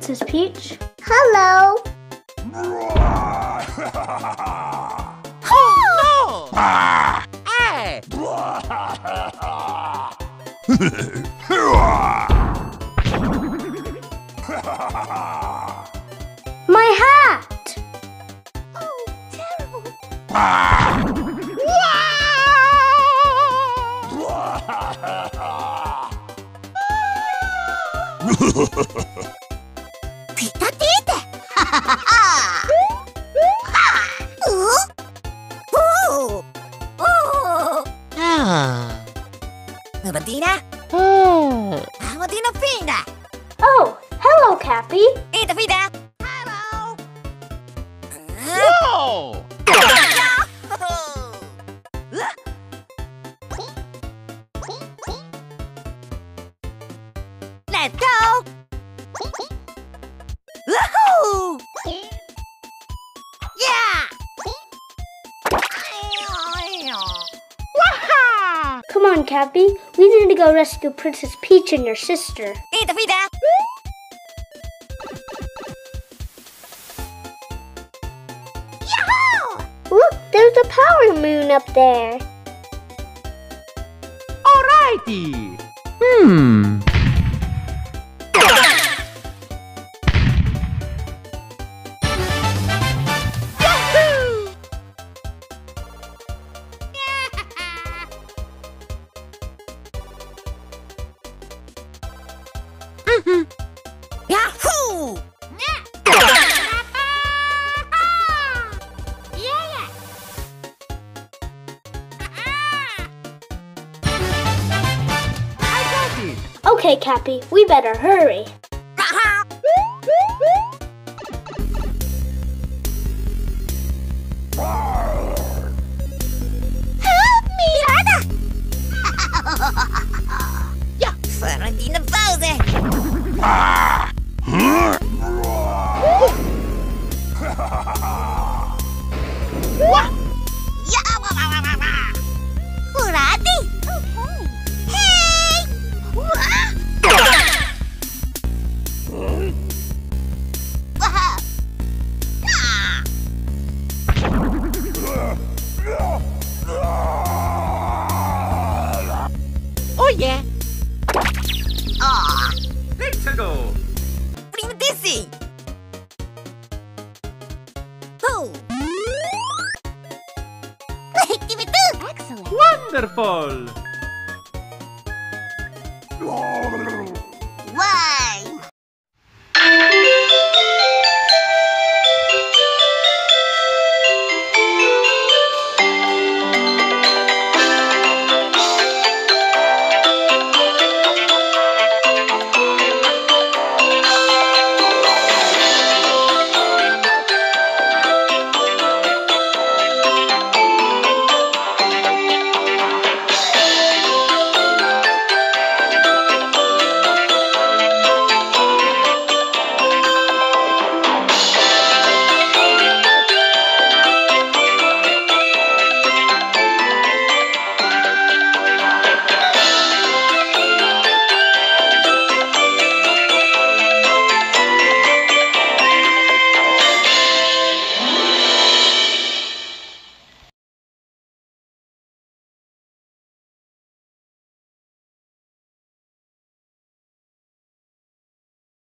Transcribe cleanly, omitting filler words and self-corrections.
Princess Peach. Hello. Oh, no! Hey! My hat! Oh, terrible! Pitatite! Matina? Matina Fina! Oh, hello, Cappy. Ita Fina! Hello! Whoa! Let's go! Woohoo! Yeah! Come on, Cappy. We need to go rescue Princess Peach and your sister. Ita Fina! Yahoo! Look, there's a power moon up there. Alrighty! Yahoo! Okay, Cappy, we better hurry. Help me! Ja, sono di nervose! Curati! Hey! Oh yeah! Ah! Let's go! Prima Dizzy! Oh! Give it to! Excellent. Wonderful!